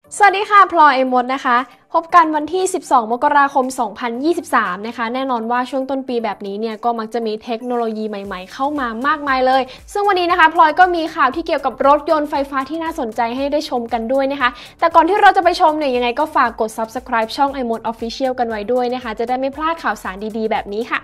สวัสดีค่ะพลอยมดนะคะพบกันวันที่12มกราคม2023นะคะแน่นอนว่าช่วงต้นปีแบบนี้เนี่ยก็มักจะมีเทคโนโลยีใหม่ๆเข้ามามากมายเลยซึ่งวันนี้นะคะพลอยก็มีข่าวที่เกี่ยวกับรถยนต์ไฟฟ้าที่น่าสนใจให้ได้ชมกันด้วยนะคะแต่ก่อนที่เราจะไปชมเนี่ยยังไงก็ฝากกด Subscribe ช่อง iMode Official กันไว้ด้วยนะคะจะได้ไม่พลาดข่าวสารดีๆแบบนี้ค่ะ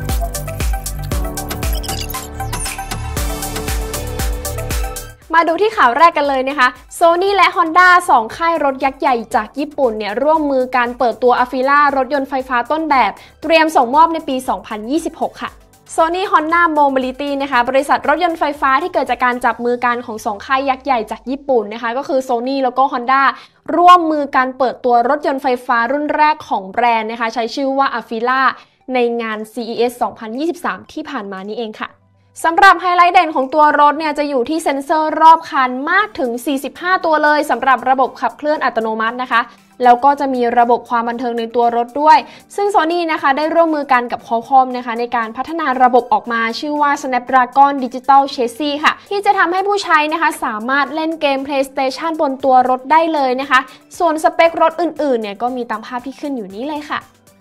มาดูที่ข่าวแรกกันเลยนะคะ Sony และ Honda 2 ค่ายรถยักษ์ใหญ่จากญี่ปุ่นเนี่ยร่วมมือการเปิดตัว Afeela รถยนต์ไฟฟ้าต้นแบบเตรียมส่งมอบในปี 2026 ค่ะ Sony Honda Mobility นะคะบริษัทรถยนต์ไฟฟ้าที่เกิดจากการจับมือกันของ2 ค่ายยักษ์ใหญ่จากญี่ปุ่นนะคะก็คือ Sony แล้วก็ Honda ร่วมมือการเปิดตัวรถยนต์ไฟฟ้ารุ่นแรกของแบรนด์นะคะใช้ชื่อว่า Afeela ในงาน CES 2023 ที่ผ่านมานี่เองค่ะสำหรับไฮไลท์เด่นของตัวรถเนี่ยจะอยู่ที่เซ็นเซอร์รอบคันมากถึง45ตัวเลยสำหรับระบบขับเคลื่อนอัตโนมัตินะคะแล้วก็จะมีระบบความบันเทิงในตัวรถด้วยซึ่ง Sony นะคะได้ร่วมมือกันกับ Qualcomm นะคะในการพัฒนาระบบออกมาชื่อว่า Snapdragon Digital Chassis ค่ะที่จะทำให้ผู้ใช้นะคะสามารถเล่นเกม PlayStation บนตัวรถได้เลยนะคะส่วนสเปครถอื่นๆเนี่ยก็มีตามภาพที่ขึ้นอยู่นี้เลยค่ะ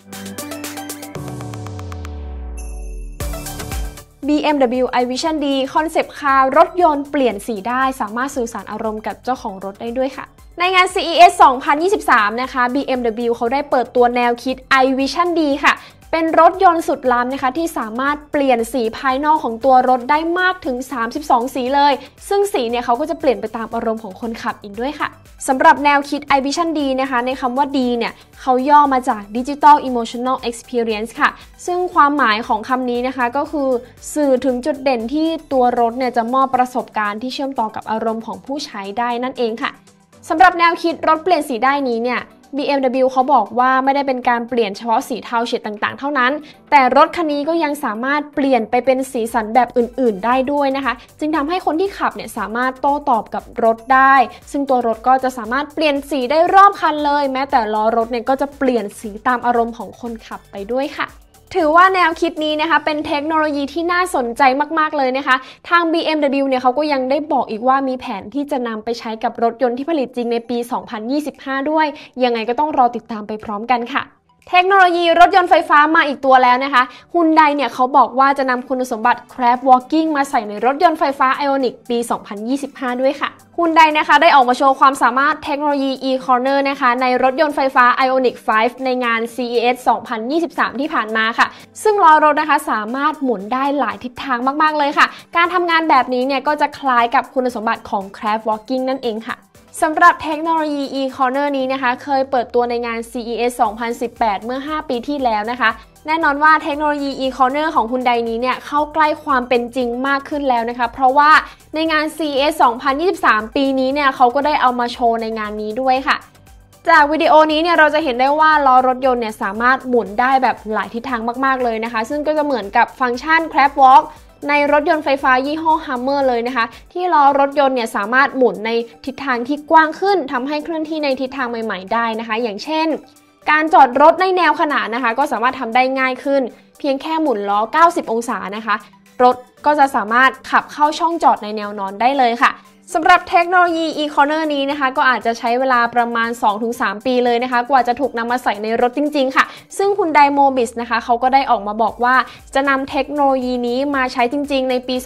BMW iVision D คอนเซปต์คาร์รถยนต์เปลี่ยนสีได้สามารถสื่อสารอารมณ์กับเจ้าของรถได้ด้วยค่ะในงาน CES 2023 นะคะ BMW เขาได้เปิดตัวแนวคิด iVision D ค่ะเป็นรถยนต์สุดล้ำนะคะที่สามารถเปลี่ยนสีภายนอกของตัวรถได้มากถึง32สีเลยซึ่งสีเนี่ยเขาก็จะเปลี่ยนไปตามอารมณ์ของคนขับอีกด้วยค่ะสำหรับแนวคิด iVision D นะคะในคำว่า D เนี่ยเขาย่อมาจาก Digital Emotional Experience ค่ะซึ่งความหมายของคำนี้นะคะก็คือสื่อถึงจุดเด่นที่ตัวรถเนี่ยจะมอบประสบการณ์ที่เชื่อมต่อกับอารมณ์ของผู้ใช้ได้นั่นเองค่ะสำหรับแนวคิดรถเปลี่ยนสีได้นี้เนี่ยBMW เขาบอกว่าไม่ได้เป็นการเปลี่ยนเฉพาะสีเทาเฉดต่างๆเท่านั้นแต่รถคันนี้ก็ยังสามารถเปลี่ยนไปเป็นสีสันแบบอื่นๆได้ด้วยนะคะจึงทำให้คนที่ขับเนี่ยสามารถโต้ตอบกับรถได้ซึ่งตัวรถก็จะสามารถเปลี่ยนสีได้รอบคันเลยแม้แต่ล้อรถเนี่ยก็จะเปลี่ยนสีตามอารมณ์ของคนขับไปด้วยค่ะถือว่าแนวคิดนี้นะคะเป็นเทคโนโลยีที่น่าสนใจมากๆเลยนะคะทาง BMW เนี่ยเขาก็ยังได้บอกอีกว่ามีแผนที่จะนำไปใช้กับรถยนต์ที่ผลิตจริงในปี 2025 ด้วยยังไงก็ต้องรอติดตามไปพร้อมกันค่ะเทคโนโลยีรถยนต์ไฟฟ้ามาอีกตัวแล้วนะคะ Hyundai เนี่ยเขาบอกว่าจะนำคุณสมบัติ Crab Walking มาใส่ในรถยนต์ไฟฟ้า Ioniq ปี 2025 ด้วยค่ะ Hyundai นะคะได้ออกมาโชว์ความสามารถเทคโนโลยี e-corner นะคะในรถยนต์ไฟฟ้า Ioniq 5 ในงาน CES 2023 ที่ผ่านมาค่ะซึ่งล้อรถนะคะสามารถหมุนได้หลายทิศทางมากๆเลยค่ะการทำงานแบบนี้เนี่ยก็จะคล้ายกับคุณสมบัติของ Crab Walking นั่นเองค่ะสำหรับเทคโนโลยี e-corner นี้นะคะเคยเปิดตัวในงาน CES 2018 เมื่อ 5 ปีที่แล้วนะคะแน่นอนว่าเทคโนโลยี e-corner ของ Hyundai นี้เนี่ยเข้าใกล้ความเป็นจริงมากขึ้นแล้วนะคะเพราะว่าในงาน CES 2023 ปีนี้เนี่ยเขาก็ได้เอามาโชว์ในงานนี้ด้วยค่ะจากวิดีโอนี้เนี่ยเราจะเห็นได้ว่าล้อรถยนต์เนี่ยสามารถหมุนได้แบบหลายทิศทางมากๆเลยนะคะซึ่งก็จะเหมือนกับฟังก์ชัน Crab Walkในรถยนต์ไฟฟ้ายี่ห้อ Hummer เลยนะคะที่ล้อรถยนต์เนี่ยสามารถหมุนในทิศทางที่กว้างขึ้นทำให้เคลื่อนที่ในทิศทางใหม่ๆได้นะคะอย่างเช่นการจอดรถในแนวขนานนะคะก็สามารถทำได้ง่ายขึ้นเพียงแค่หมุนล้อ90องศานะคะรถก็จะสามารถขับเข้าช่องจอดในแนวนอนได้เลยค่ะสำหรับเทคโนโลยี e-corner นี้นะคะก็อาจจะใช้เวลาประมาณ 2-3 ปีเลยนะคะกว่าจะถูกนำมาใส่ในรถจริงๆค่ะซึ่ง Hyundai Mobis นะคะเขาก็ได้ออกมาบอกว่าจะนำเทคโนโลยีนี้มาใช้จริงๆในปี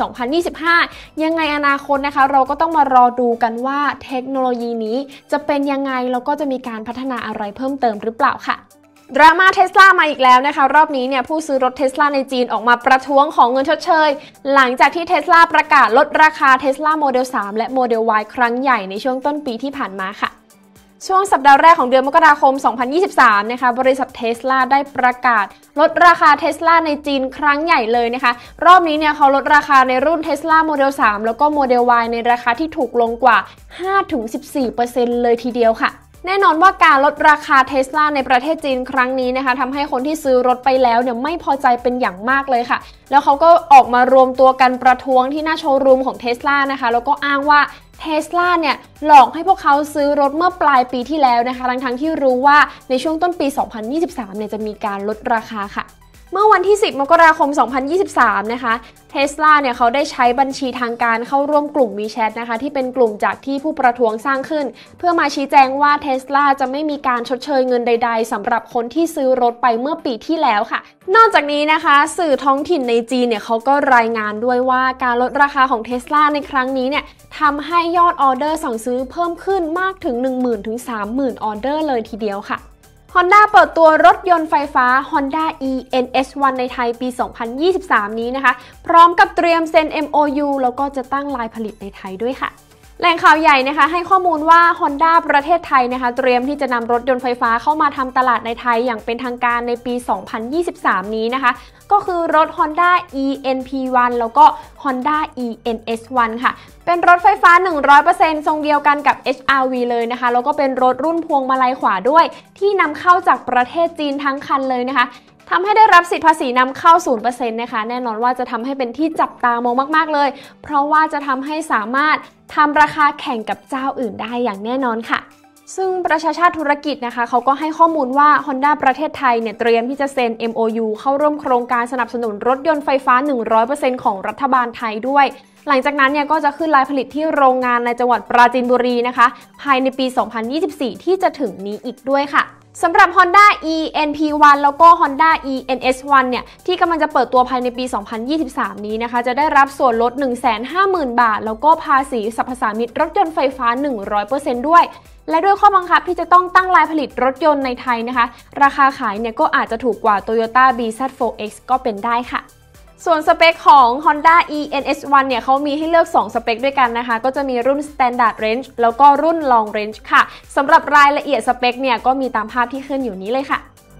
2025 ยังไงอนาคตนะคะเราก็ต้องมารอดูกันว่าเทคโนโลยีนี้จะเป็นยังไงแล้วก็จะมีการพัฒนาอะไรเพิ่มเติมหรือเปล่าค่ะดราม่า Tesla มาอีกแล้วนะคะรอบนี้เนี่ยผู้ซื้อรถ Tesla ในจีนออกมาประท้วงของเงินชดเชยหลังจากที่ Tesla ประกาศลดราคา Tesla Model 3 และ Model Y ครั้งใหญ่ในช่วงต้นปีที่ผ่านมาค่ะช่วงสัปดาห์แรกของเดือนมกราคม 2023 นะคะบริษัท Tesla ได้ประกาศลดราคา Tesla ในจีนครั้งใหญ่เลยนะคะรอบนี้เนี่ยเขาลดราคาในรุ่น Tesla Model 3 แล้วก็ Model Y ในราคาที่ถูกลงกว่า 5-14% เลยทีเดียวค่ะแน่นอนว่าการลดราคา Tesla ในประเทศจีนครั้งนี้นะคะทำให้คนที่ซื้อรถไปแล้วเนี่ยไม่พอใจเป็นอย่างมากเลยค่ะแล้วเขาก็ออกมารวมตัวกันประท้วงที่หน้าโชว์รูมของ Tesla นะคะแล้วก็อ้างว่า Tesla เนี่ยหลอกให้พวกเขาซื้อรถเมื่อปลายปีที่แล้วนะคะทั้งที่รู้ว่าในช่วงต้นปี 2023 เนี่ยจะมีการลดราคาค่ะเมื่อวันที่ 10 มกราคม 2023 นะคะ Tesla เนี่ยเขาได้ใช้บัญชีทางการเข้าร่วมกลุ่ม WeChat นะคะที่เป็นกลุ่มจากที่ผู้ประท้วงสร้างขึ้นเพื่อมาชี้แจงว่า Tesla จะไม่มีการชดเชยเงินใดๆสำหรับคนที่ซื้อรถไปเมื่อปีที่แล้วค่ะนอกจากนี้นะคะสื่อท้องถิ่นในจีนเนี่ยเขาก็รายงานด้วยว่าการลดราคาของ Tesla ในครั้งนี้เนี่ยทำให้ยอดออเดอร์สั่งซื้อเพิ่มขึ้นมากถึง 10,000 ถึง 30,000 ออเดอร์เลยทีเดียวค่ะHonda เปิดตัวรถยนต์ไฟฟ้า Honda e:NS1 ในไทยปี 2023 นี้นะคะพร้อมกับเตรียมเซ็น MOU แล้วก็จะตั้งลายผลิตในไทยด้วยค่ะแหล่งข่าวใหญ่นะคะให้ข้อมูลว่า Honda ประเทศไทยนะคะเตรียมที่จะนำรถยนต์ไฟฟ้าเข้ามาทำตลาดในไทยอย่างเป็นทางการในปี 2023 นี้นะคะก็คือรถ Honda e:NP1 แล้วก็ Honda e:NS1 ค่ะเป็นรถไฟฟ้า 100% ทรงเดียวกันกับ HR-V เลยนะคะแล้วก็เป็นรถรุ่นพวงมาลัยขวาด้วยที่นำเข้าจากประเทศจีนทั้งคันเลยนะคะทำให้ได้รับสิทธิภาษีนำเข้า 0% นะคะแน่นอนว่าจะทำให้เป็นที่จับตามองมากๆเลยเพราะว่าจะทำให้สามารถทำราคาแข่งกับเจ้าอื่นได้อย่างแน่นอนค่ะซึ่งประชาชาติธุรกิจนะคะเขาก็ให้ข้อมูลว่า Honda ประเทศไทยเนี่ยเตรียมที่จะเซ็น MOU เข้าร่วมโครงการสนับสนุนรถยนต์ไฟฟ้า 100% ของรัฐบาลไทยด้วยหลังจากนั้นเนี่ยก็จะขึ้นลายผลิตที่โรงงานในจังหวัดปราจีนบุรีนะคะภายในปี 2024 ที่จะถึงนี้อีกด้วยค่ะสำหรับ Honda e:NP1 แล้วก็ Honda e:NS1 เนี่ยที่กำลังจะเปิดตัวภายในปี 2023 นี้นะคะจะได้รับส่วนลด 150,000 บาทแล้วก็ภาษีสรรพสามิตรถยนต์ไฟฟ้า 100% ด้วยและด้วยข้อบังคับที่จะต้องตั้งลายผลิตรถยนต์ในไทยนะคะราคาขายเนี่ยก็อาจจะถูกกว่า Toyota BZ4X ก็เป็นได้ค่ะส่วนสเปคของ Honda e:NS1 เนี่ยเขามีให้เลือก2สเปคด้วยกันนะคะก็จะมีรุ่น Standard Range แล้วก็รุ่น Long Range ค่ะสำหรับรายละเอียดสเปคเนี่ยก็มีตามภาพที่ขึ้นอยู่นี้เลยค่ะ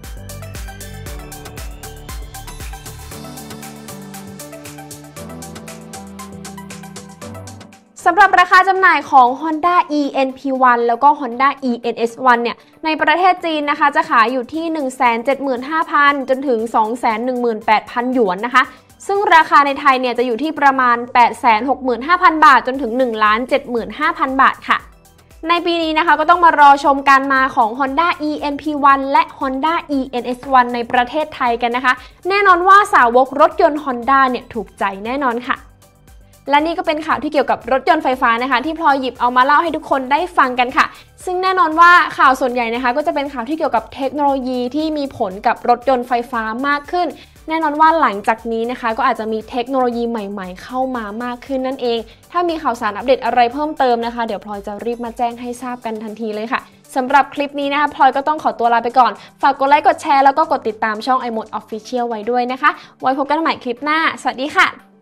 สำหรับราคาจำหน่ายของ Honda e:NP1 แล้วก็ Honda e:NS1 เนี่ยในประเทศจีนนะคะจะขายอยู่ที่ 175,000 จนถึง 218,000 หยวนนะคะซึ่งราคาในไทยเนี่ยจะอยู่ที่ประมาณ 865,000 บาทจนถึง 1,75,000 บาทค่ะในปีนี้นะคะก็ต้องมารอชมการมาของ Honda e:NP1 และ Honda e:NS1 ในประเทศไทยกันนะคะแน่นอนว่าสาวกรถยนต์ Honda เนี่ยถูกใจแน่นอนค่ะและนี่ก็เป็นข่าวที่เกี่ยวกับรถยนต์ไฟฟ้านะคะที่พลอยหยิบเอามาเล่าให้ทุกคนได้ฟังกันค่ะซึ่งแน่นอนว่าข่าวส่วนใหญ่นะคะก็จะเป็นข่าวที่เกี่ยวกับเทคโนโลยีที่มีผลกับรถยนต์ไฟฟ้ามากขึ้นแน่นอนว่าหลังจากนี้นะคะก็อาจจะมีเทคโนโลยีใหม่ๆเข้ามามากขึ้นนั่นเองถ้ามีข่าวสารอัปเดตอะไรเพิ่มเติมนะคะเดี๋ยวพลอยจะรีบมาแจ้งให้ทราบกันทันทีเลยค่ะสำหรับคลิปนี้นะคะพลอยก็ต้องขอตัวลาไปก่อนฝากกดไลค์กดแชร์แล้วก็กดติดตามช่อง iMode Official ไว้ด้วยนะคะไว้พบกันใหม่คลิปหน้าสวัสดีค่ะ